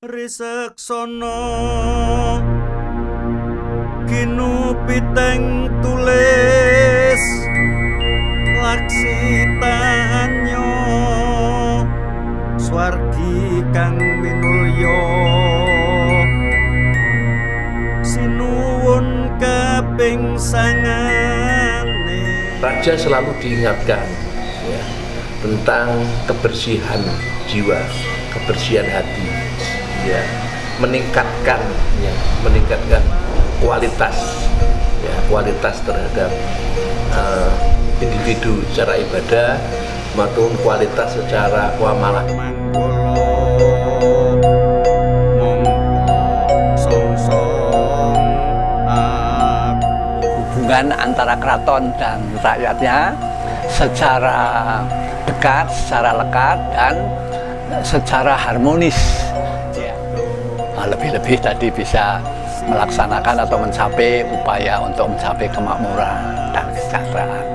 Riseksono kinupiteng tulis laksitanyo swargi kang minulya sinuwun kaping sangane. Raja selalu diingatkan ya, tentang kebersihan jiwa, kebersihan hati, ya, meningkatkan kualitas, ya, kualitas terhadap individu secara ibadah maupun kualitas secara muamalah. Hubungan antara keraton dan rakyatnya secara dekat, secara lekat, dan secara harmonis. Lebih-lebih tadi bisa melaksanakan atau mencapai upaya untuk mencapai kemakmuran dan kesejahteraan.